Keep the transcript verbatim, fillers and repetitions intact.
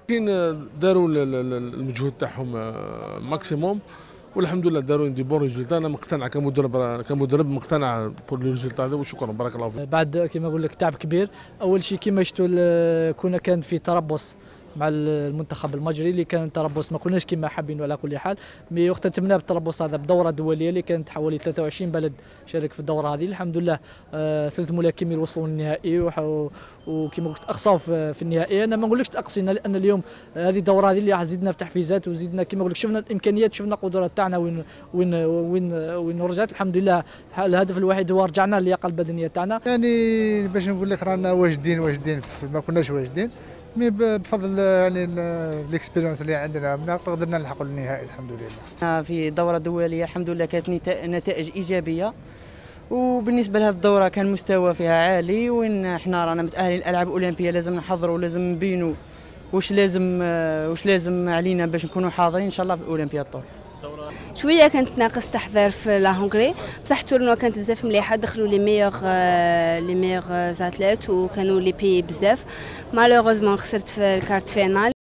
كاين داروا المجهود تاعهم ماكسيموم، والحمد لله داروا دي بون ريزولتا. انا مقتنع كمدرب كمدرب مقتنع بور لي ريزولتا هذا، وشكرا بارك الله فيك. بعد كما نقول لك تعب كبير. اول شيء كما شفتوا كنا كان في تربص مع المنتخب المجري اللي كان تربص ما كناش كما حابين على كل حال، مي وقت تمنا بالتربص هذا بدوره دوليه اللي كانت حوالي ثلاثة وعشرين بلد شارك في الدوره هذه. الحمد لله آه ثلاث ملاكمين وصلوا للنهائي، وكما قلت اقصاو في النهائي. انا ما نقولكش تاقصينا، لان اليوم هذه الدوره هذه اللي زدنا في تحفيزات، وزدنا كما نقول لك شفنا الامكانيات، شفنا القدرات تاعنا وين وين وين وين رجعت. الحمد لله الهدف الوحيد هو رجعنا للياقه البدنيه تاعنا. يعني باش نقول لك رانا واجدين واجدين ما كناش واجدين، مي بفضل يعني الاكسبيريونس اللي عندنا قدرنا نلحقوا للنهائي الحمد لله. في دوره دوليه الحمد لله كانت نتائج ايجابيه، وبالنسبه لهذه الدوره كان المستوى فيها عالي، وين احنا رانا متاهلين الالعاب الاولمبيه لازم نحضروا ولازم نبينوا واش لازم واش لازم علينا باش نكونوا حاضرين ان شاء الله في الاولمبياد طول. شويه كانت ناقص تحضير في لا هونغري، بصح التورنوا كانت بزاف مليحه، دخلوا لي ميور لي ميور زاتليت وكانوا لي بي بزاف. مالوغوزمون خسرت في الكارت فينال.